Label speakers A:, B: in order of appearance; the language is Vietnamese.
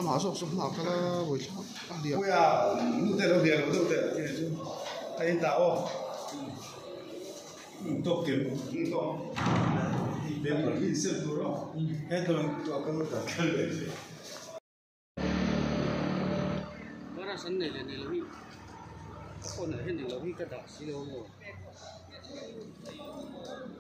A: hỏa sụp sụp hỏa cái là buổi sáng ăn điểm
B: ôi à lúc đấy đâu tiền đâu đấy cái này chứ anh tạo tốt kiếm tốt bên mà đi sân rồi đó hết rồi tôi có cái này
C: nó ra sân này là bị con này hết là bị cái đỏ xí đâu rồi